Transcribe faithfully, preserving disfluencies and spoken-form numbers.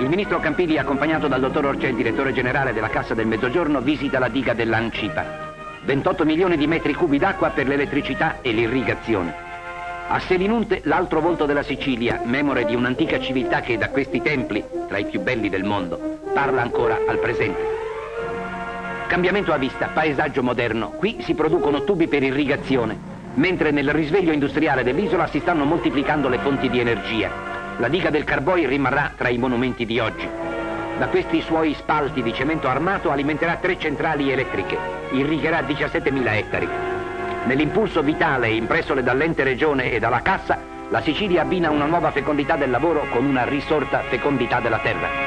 Il ministro Campili, accompagnato dal dottor Orcel, direttore generale della Cassa del Mezzogiorno, visita la diga dell'Ancipa. ventotto milioni di metri cubi d'acqua per l'elettricità e l'irrigazione. A Selinunte, l'altro volto della Sicilia, memore di un'antica civiltà che da questi templi, tra i più belli del mondo, parla ancora al presente. Cambiamento a vista, paesaggio moderno. Qui si producono tubi per irrigazione, mentre nel risveglio industriale dell'isola si stanno moltiplicando le fonti di energia. La diga del Carboi rimarrà tra i monumenti di oggi. Da questi suoi spalti di cemento armato alimenterà tre centrali elettriche, irrigherà diciassettemila ettari. Nell'impulso vitale impressole dall'ente regione e dalla Cassa, la Sicilia abbina una nuova fecondità del lavoro con una risorta fecondità della terra.